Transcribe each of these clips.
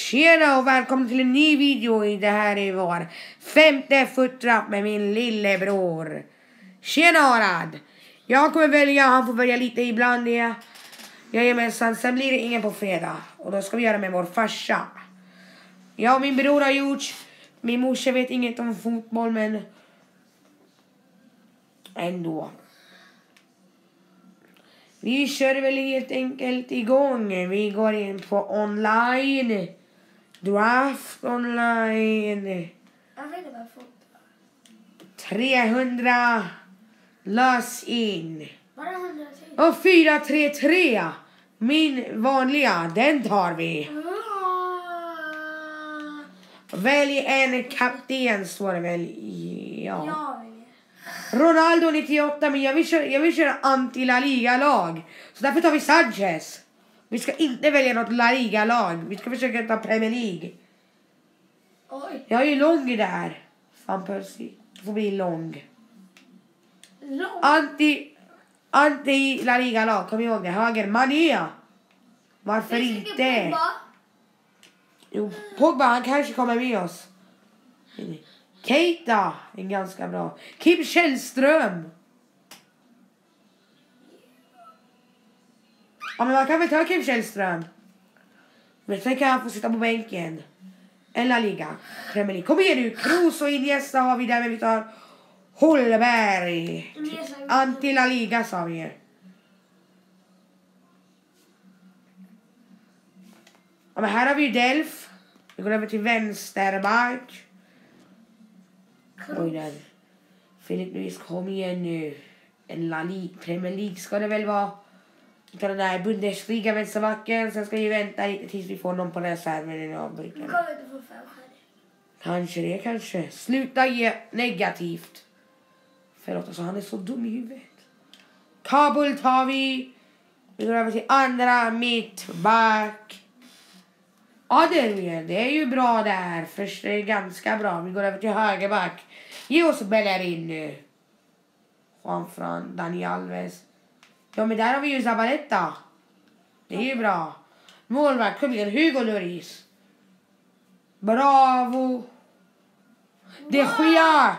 Tjena och välkommen till en ny video. Det här är vår 5:e footrapp med min lillebror. Tjena Arad. Jag kommer välja, han får välja lite ibland. Jajamensan, sen blir det ingen på fredag. Och då ska vi göra med vår farsa. Jag och min bror har gjort. Min morsa vet inget om fotboll, men ändå. Vi kör väl helt enkelt igång. Vi går in på online. Draft online. 300. Lös in. Och 433. Min vanliga, den tar vi. Välj en kapten, står det väl. Ja. Ronaldo 98, men jag vill köra anti-La Liga-lag. Så därför tar vi Sanchez. Vi ska inte välja något La Liga-lag. Vi ska försöka ta Premier League. Oj. Jag är ju lång där. Fan Percy. Det får bli lång. Anti-La Liga-lag. Kom ihåg det. Höger. Mané. Varför inte? Jo, Pogba, han kanske kommer med oss. Keita är ganska bra. Kim Källström. Ja, men man kan väl ta Kim Källström. Men sen kan han få sitta på bänken. En La Liga. Premier League. Kom igen nu. Kroos och Iniesta har vi där. Men vi tar Holberg. Anti-La Liga sa vi. Ja, men här har vi ju Delf. Vi går över till vänsterback. Oj där. Filip Luis, kom igen nu. En La Liga, Premier League ska det väl vara. Vi tar den där Bundesliga vänsterbacken. Sen ska vi vänta lite tills vi får någon på reserven. Kanske det, kanske. Sluta ge negativt. Förlåt, alltså han är så dum i huvudet. Kabul tar vi. Vi går över till andra mittback. Ja, det är ju bra där. Först är det ganska bra. Vi går över till högerback. Ge oss Bellerin nu. Juanfran, Dani Alves. Ja, men där har vi ju Zabaleta. Det är ju bra. Målvakt, kom igen. Hugo Lloris. Bravo. De Gea.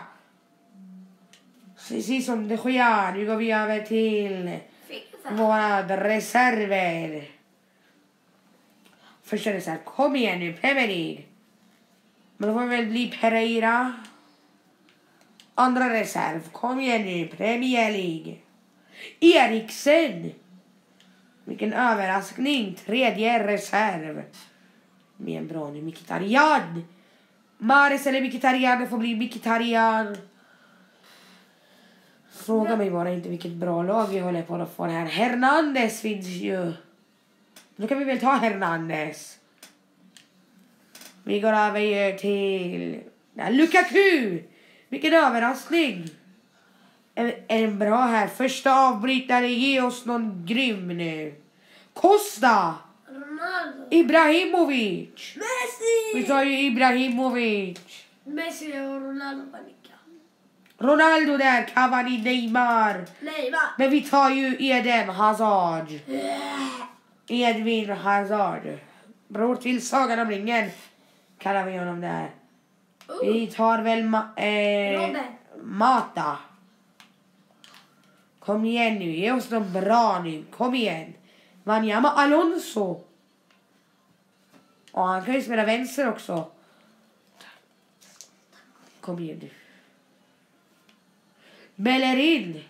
Precis som De Gea. Nu går vi över till våra reserver. Första reserv. Kom igen nu. Premier League. Men då får väl bli Pereira. Andra reserv. Kom igen nu. Premier League. Eriksen. Vilken överraskning. Tredje reserv. Men bra nu. Mkhitaryan. Mahrez eller Mkhitaryan. Det får bli Mkhitaryan. Fråga mig bara inte vilket bra lag vi håller på att få här. Hernandez finns ju. Då kan vi väl ta Hernandez. Vi går över till Lukaku. Vilken överraskning. Är den bra här? Första avbrytare. Ge oss någon grym nu. Costa. Ronaldo. Ibrahimovic. Messi. Vi tar ju Ibrahimovic. Messi och Ronaldo panika. Ronaldo där. Cavani, Neymar. Men vi tar ju Eden Hazard. Edvin Hazard. Bror till Sagan om ringen. Kallar vi honom där. Vi tar väl Mata. Kom igen nu. Ge oss någon bra nu. Kom igen. Wanyama Alonso. Och han kan ju spela vänster också. Kom igen nu. Bellerin.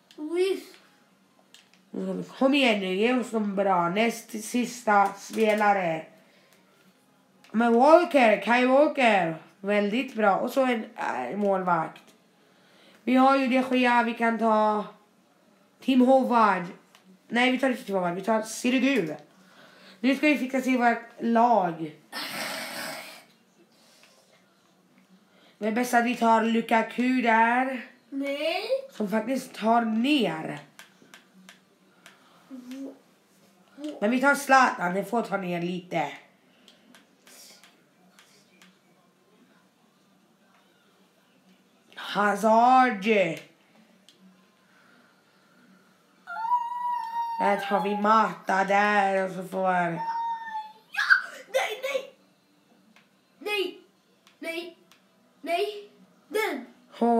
Kom igen nu. Ge oss någon bra. Näst sista spelare. Men Walker. Kai Walker. Väldigt bra. Och så en målvakt. Vi har ju De Gea. Vi kan ta Tim Howard. Nej, vi tar inte Tim Howard. Vi tar Sirigu. Nu ska vi fixa till vårt lag. Det är bäst att vi tar Lukaku där. Nej. Som faktiskt tar ner. Men vi tar Zlatan. Det får ta ner lite. Hazard. Där tar vi Mata där och så får... Nej.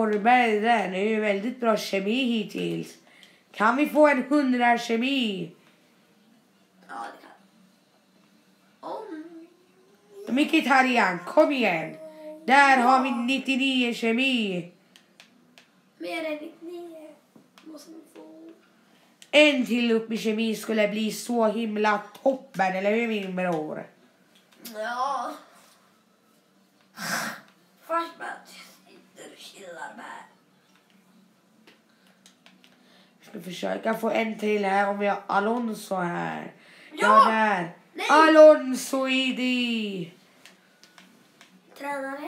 Norberg, den är ju väldigt bra kemi hittills. Kan vi få en 100 kemi? Ja, det kan. Mkhitaryan, kom igen. Där har vi 99 kemi. Mer än 99. Måste man få. En till upp i kemi skulle bli så himla toppen, eller hur min bror? Ja. Först bara sitter och chillar med. Jag ska försöka få en till här om vi har Alonso här. Ja! Där. Nej! Alonso ID. Tränare.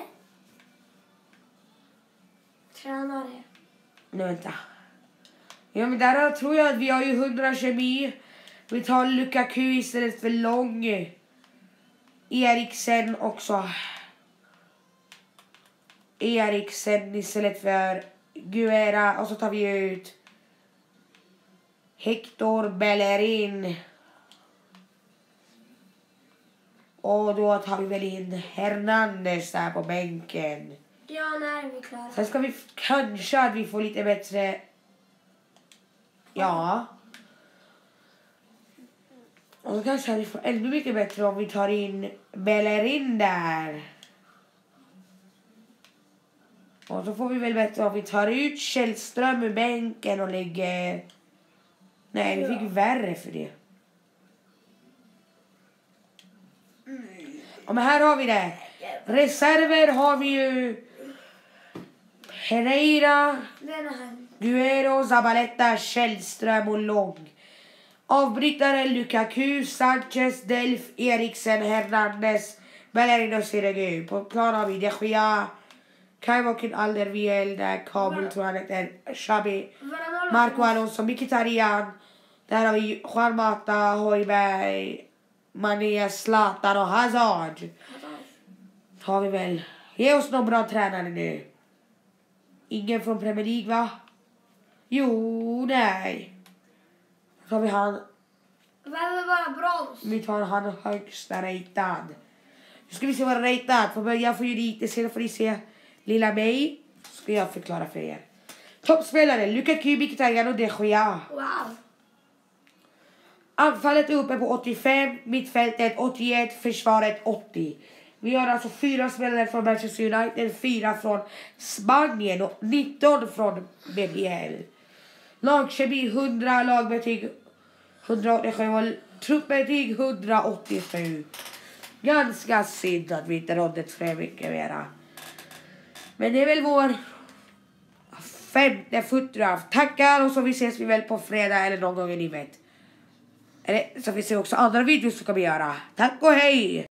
Tränare. Nu vänta. Ja men där tror jag att vi har ju 100 kemi. Vi tar Lukaku istället för Lång. Eriksen också. Eriksen istället för Guerra. Och så tar vi ut Hector Bellerin. Och då tar vi väl in Hernandez där på bänken. Ja, när är vi klara? Sen ska vi kanske att vi får lite bättre. Ja. Och så kanske att vi får ännu mycket bättre om vi tar in Bellerin där. Och så får vi väl bättre om vi tar ut Källström ur bänken och lägger. Nej, vi fick värre för det. Och men här har vi det. Reserver har vi ju Pereira, Guerrero, Zabaleta, Källström och Lång. Avbrytare Lukaku, Sanchez, Delf, Eriksen, Hernandez, Bellerin och Sirigu. På plan har vi De Gea, Kaivokin, Alderweireld, Kabul, tror han heter, Xabi, Marco Alonso, Mkhitaryan. Där har vi Juan Mata, Højbjerg, Mané, Zlatan och Hazard. Har vi väl. Ge oss någon bra tränare nu. Ingen från Premier League, va? Jo, nej. Så har vi han. Vem är bara brons? Vi tar han högsta ratad. Nu ska vi se vad ratad. För börja får ju lite, sen får ni se lilla mig. Ska jag förklara för er. Toppspelare, Lukaku, Mkhitaryan och De Gea. Wow. Anfallet är uppe på 85, mittfältet 81, försvaret 80. Vi har alltså 4 spelare från Manchester United, 4 från Spanien och 19 från BPL. Lagkemi 100, lagbetyg 187 och truppbetyg 187. Ganska synd att vi inte rådde för mycket mera. Men det är väl vår 5:e footdraft. Tackar och så vi ses vi väl på fredag eller någon gång i livet. Eller så vi ser också andra videos som kommer göra. Tack och hej!